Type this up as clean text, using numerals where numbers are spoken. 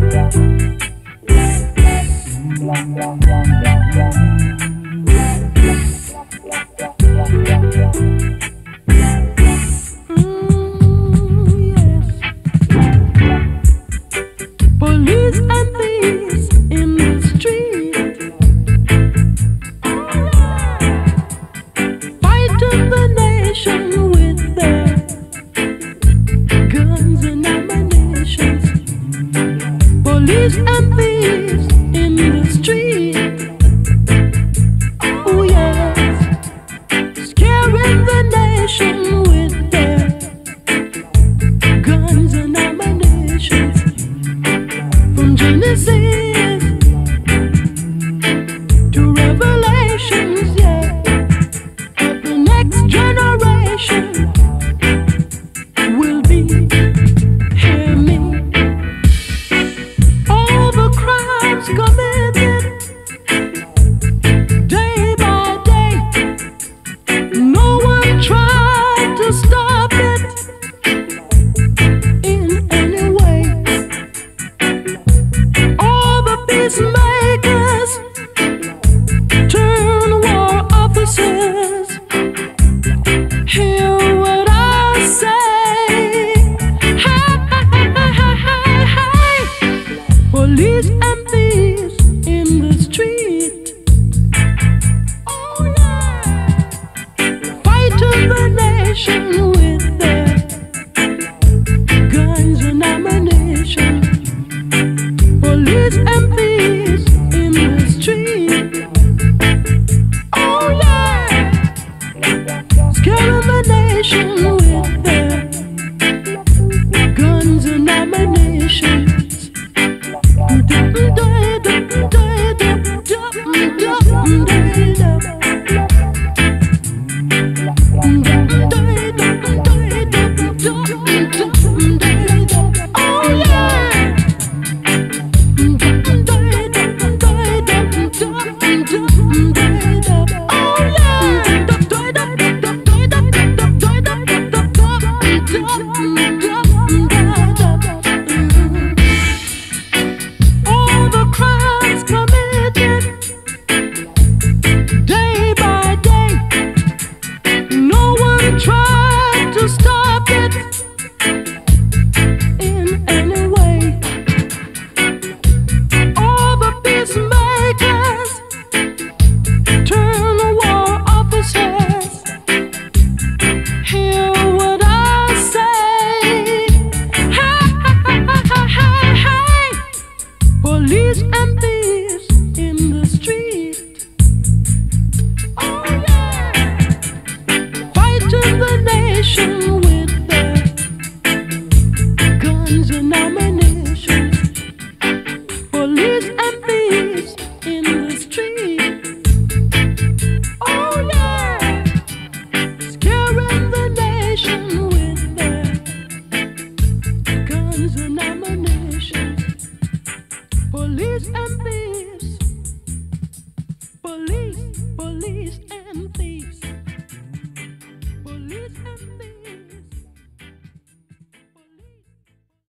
Police and thieves in the street, fighting the nation with their guns and ammunition. Police and thieves in the street, oh yes, scaring the nation with their guns and ammunition. From Genesis to Revelations, yeah, but the next generation will be, hear me, all the crimes committed day by day. No one tried to stop it in any way. All the peacemakers turn war officers. Hear what I say. Hey. Police and thieves in the street, oh yeah, fighting the nation with their guns and ammunition. Police and thieves in the street, oh yeah, scaring the nation with their guns and ammunition. Oh yeah. All the crimes committed day by day, no one tried to stop it in any way. All the peacemakers turn war officers. Hear what I say. Hey. Police and thieves in the street, oh yeah, fighting the nation with their guns and ammunition. Police and thieves in the street, oh yeah, scaring the nation with their guns and ammunition. Police and thieves.